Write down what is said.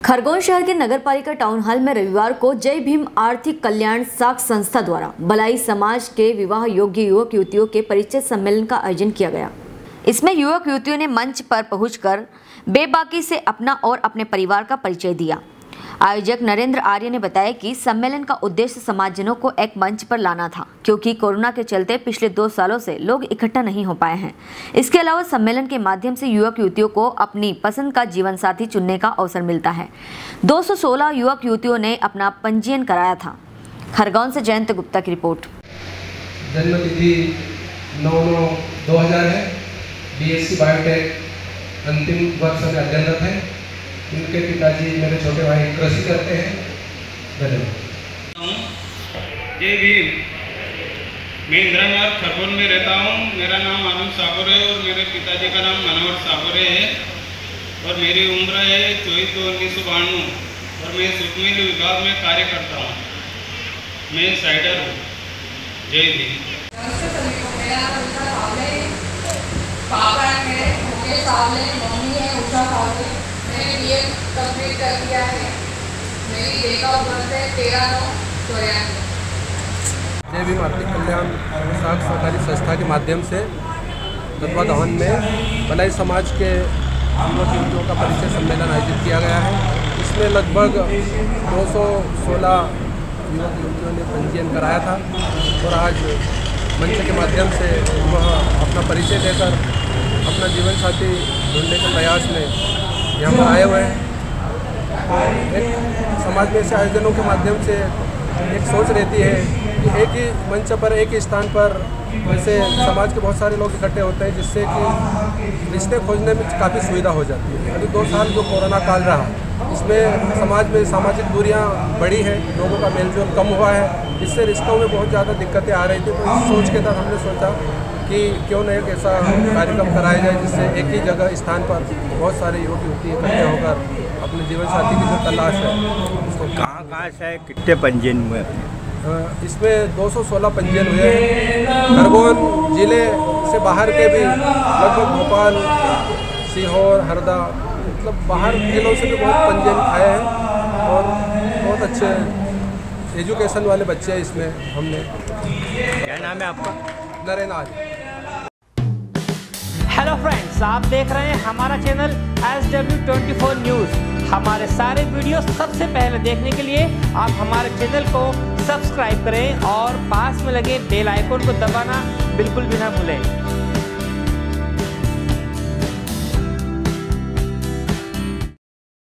खरगोन शहर के नगरपालिका टाउन हॉल में रविवार को जय भीम आर्थिक कल्याण साख संस्था द्वारा भलाई समाज के विवाह योग्य युवक युवतियों के परिचय सम्मेलन का आयोजन किया गया। इसमें युवक युवतियों ने मंच पर पहुंचकर बेबाकी से अपना और अपने परिवार का परिचय दिया। आयोजक नरेंद्र आर्य ने बताया कि सम्मेलन का उद्देश्य समाजजनों को एक मंच पर लाना था, क्योंकि कोरोना के चलते पिछले 2 सालों से लोग इकट्ठा नहीं हो पाए हैं। इसके अलावा सम्मेलन के माध्यम से युवक युवतियों को अपनी पसंद का जीवन साथी चुनने का अवसर मिलता है। 216 युवक युवतियों ने अपना पंजीयन कराया था। खरगोन से जयंत गुप्ता की रिपोर्ट। जन्म तिथि 9/9/2000 है। BSc बायोटेक अंतिम वर्ष में अध्ययनरत है। इनके पिताजी मेरे छोटे भाई कृषि करते हैं। धन्यवाद। जय भीम। मैं इंदिरा नगर खरगोन में रहता हूँ। मेरा नाम आनंद सागोरे और मेरे पिताजी का नाम मनोहर सागोरे है और मेरी उम्र है 24/2/1992 और मैं सूक्ष्म विभाग में कार्य करता हूँ। मैं साइडर हूँ। जय भीम। पापा है मेरे मुकेश सावले, मम्मी है उषा सावले। मैंने BA कंप्लीट कर दिया है। मेरी डेट ऑफ बर्थ है 13/9/84। जय भीम आर्थिक कल्याण साख सहकारी संस्था के माध्यम से तत्वाधान में भलाई समाज के युवक युवतियों का परिचय सम्मेलन आयोजित किया गया है। इसमें लगभग 216 युवक युवतियों ने पंजीयन कराया था और आज मंच के माध्यम से वह अपना परिचय देकर अपना जीवन साथी ढूंढने के प्रयास में यहाँ पर आए हुए हैं। एक समाज में ऐसे आयोजनों के माध्यम से एक सोच रहती है कि एक ही मंच पर एक ही स्थान पर वैसे समाज के बहुत सारे लोग इकट्ठे होते हैं, जिससे कि रिश्ते खोजने में काफ़ी सुविधा हो जाती है। अभी 2 साल जो कोरोना काल रहा, इसमें समाज में सामाजिक दूरियां बढ़ी है, लोगों का मेलजोल कम हुआ है, इससे रिश्तों में बहुत ज़्यादा दिक्कतें आ रही थी। तो इस सोच के तहत हमने सोचा कि क्यों न एक ऐसा कार्यक्रम कराया जाए जिससे एक ही जगह स्थान पर बहुत सारे युवक युवती इकट्ठे होकर अपने जीवन साथी की जो तलाश है उसको। कहाँ से है, कितने पंजीयन हुए? इसमें 216 पंजीयन हुए हैं। खरगोन जिले से बाहर के भी लगभग भोपाल, सीहोर, हरदा, मतलब बाहर जिलों से भी बहुत पंजीयन आए हैं और बहुत अच्छे एजुकेशन वाले बच्चे इसमें हमने। क्या नाम है आपका? नरेंद्र आर्य। हेलो फ्रेंड्स, आप देख रहे हैं हमारा चैनल SW24 न्यूज़। हमारे सारे वीडियो सबसे पहले देखने के लिए आप हमारे चैनल को सब्सक्राइब करें और पास में लगे बेल आइकन को दबाना बिल्कुल भी ना भूलें।